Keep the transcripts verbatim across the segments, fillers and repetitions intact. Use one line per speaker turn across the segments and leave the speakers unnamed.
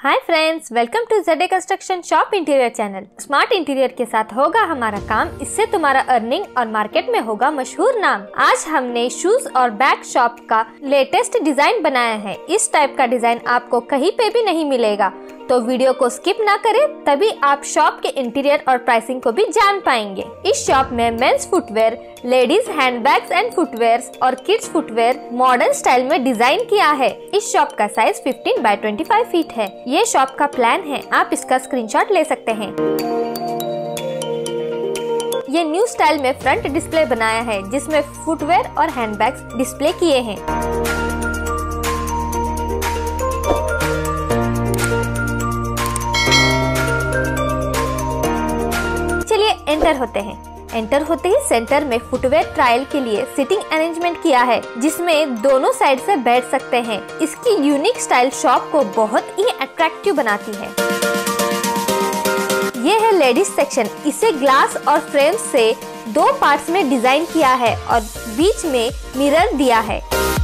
Hi friends, welcome to Z A construction shop interior channel. Smart interior के साथ होगा हमारा काम, इससे तुम्हारा अर्निंग और मार्केट में होगा मशहूर नाम। आज हमने शूज और बैग शॉप का लेटेस्ट डिजाइन बनाया है। इस टाइप का डिजाइन आपको कहीं पे भी नहीं मिलेगा, तो वीडियो को स्किप ना करें, तभी आप शॉप के इंटीरियर और प्राइसिंग को भी जान पाएंगे। इस शॉप में men's footwear, ladies handbags and footwear और किड्स फुटवेयर मॉडर्न स्टाइल में डिजाइन किया है। इस शॉप का साइज पंद्रह बाय पच्चीस फीट है। ये शॉप का प्लान है, आप इसका स्क्रीनशॉट ले सकते हैं। ये न्यू स्टाइल में फ्रंट डिस्प्ले बनाया है, जिसमें फुटवेयर और हैंडबैग्स डिस्प्ले किए हैं। चलिए एंटर होते हैं। एंटर होते ही सेंटर में फुटवेयर ट्रायल के लिए सिटिंग अरेंजमेंट किया है, जिसमें दोनों साइड से बैठ सकते हैं। इसकी यूनिक स्टाइल शॉप को बहुत ही अट्रैक्टिव बनाती है। ये है लेडीज सेक्शन। इसे ग्लास और फ्रेम से दो पार्ट्स में डिजाइन किया है और बीच में मिरर दिया है।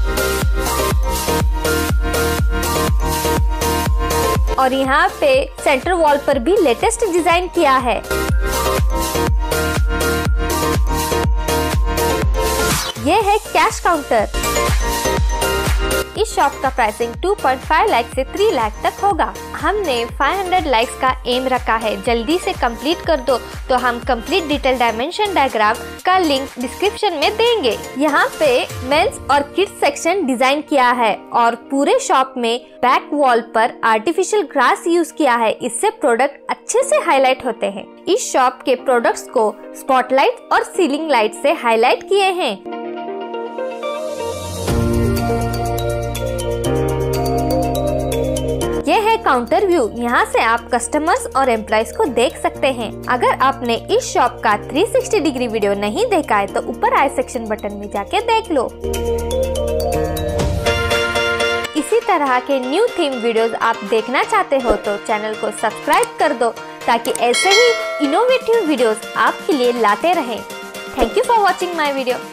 और यहाँ पे सेंटर वॉल पर भी लेटेस्ट डिजाइन किया है। ये है कैश काउंटर। इस शॉप का प्राइसिंग दो पॉइंट पाँच लाख से तीन लाख तक होगा। हमने पाँच सौ लाइक्स का एम रखा है। जल्दी से कंप्लीट कर दो, तो हम कंप्लीट डिटेल डायमेंशन डायग्राम का लिंक डिस्क्रिप्शन में देंगे। यहाँ पे मेंस और किड्स सेक्शन डिजाइन किया है और पूरे शॉप में बैक वॉल पर आर्टिफिशियल ग्रास यूज किया है। इससे प्रोडक्ट अच्छे से हाईलाइट होते हैं। इस शॉप के प्रोडक्ट्स को स्पॉटलाइट और सीलिंग लाइट से हाईलाइट किए हैं। ये है काउंटर व्यू। यहाँ से आप कस्टमर्स और एम्प्लॉइज को देख सकते हैं। अगर आपने इस शॉप का तीन सौ साठ डिग्री वीडियो नहीं देखा है, तो ऊपर आई सेक्शन बटन में जाके देख लो। इसी तरह के न्यू थीम वीडियोस आप देखना चाहते हो तो चैनल को सब्सक्राइब कर दो, ताकि ऐसे ही इनोवेटिव वीडियोस आपके लिए लाते रहें। Thank you for watching my video.